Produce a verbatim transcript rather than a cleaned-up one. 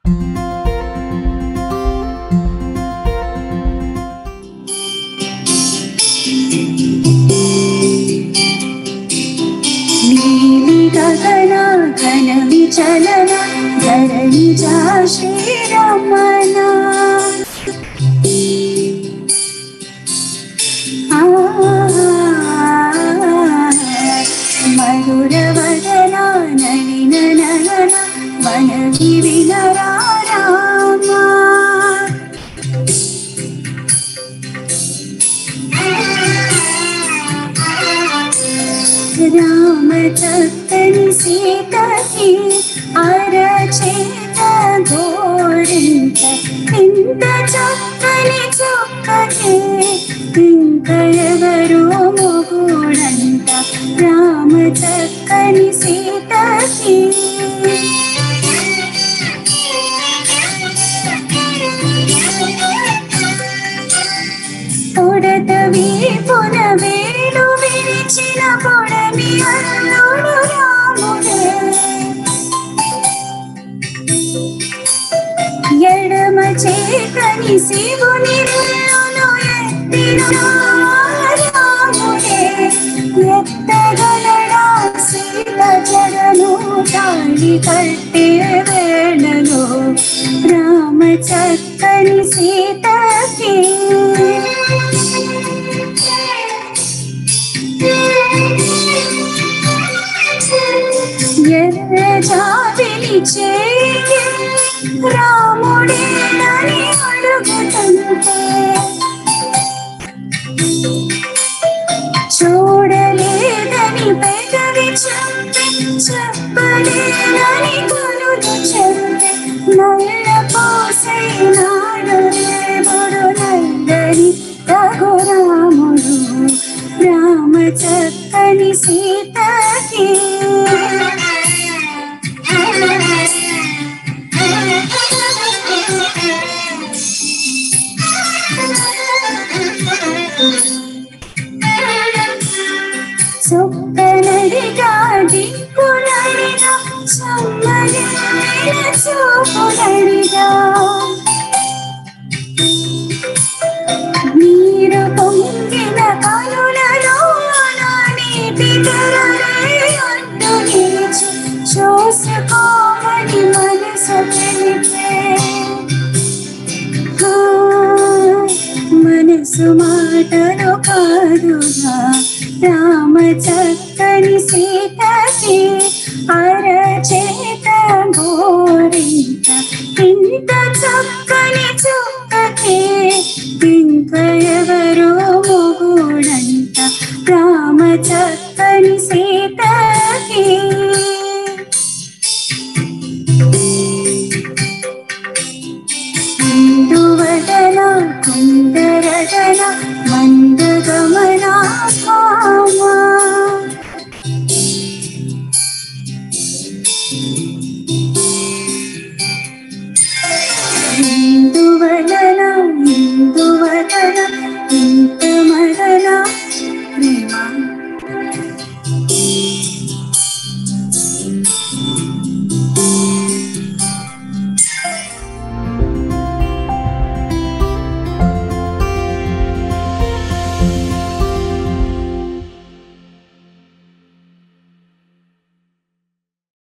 गगना घन विचलना धरणी जा श्रीरमणा मधुर वदना नलिन नयना वन विविनरा रामा राम चक्कनि सीतकी अरचेत घोरिंत इंत चक्कनि चुक्कके इंक एवरो मोगुडंत राम चक्कनि सीतकी तोडत वीपुन वेणु विरिचिन పొడమి అల్లుడు రాముడే ఎడమ చేతని శివుని విల్లును ఎత్తిన రాముడే ఎత్తగలడా సీత జడను తాళి కట్టే వేళలో రామ చక్కని సీతకి జాబిలి చేయి రాముడేనని అడుగుతుంటే చూడలేదని పెదవి చెప్పి చెప్పలేదని కనులు చెప్పి నల్ల పోసై నాడు రేవుడు నల్లని తగు రాముడు రామ చక్కని సీతకి సుక్కనడిగా దిక్కునడిగా సమ్మగిన చూపునడిగా నీరు పొంగిన కనులలో నీటి తెరలే అడ్డు నిలిచి చూసుకోమని మనసు తెలిపే మనసు మాటలు కాదుగా రామ చక్కని సీతకి అరచేత గోరింత ఇంత చక్కని చుక్కకి ఇంక ఎవరో మొగుడంత రామ చక్కని సీతకి ఇందువదన కుందరదన మందగమనా భామా